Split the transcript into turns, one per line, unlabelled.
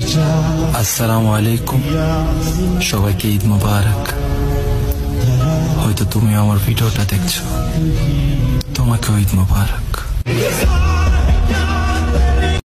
আসসালামু আলাইকুম, সবাইকে ঈদ মোবারক। হয়তো তুমি আমার ভিডিওটা দেখছো, তোমাকেও ঈদ মোবারক।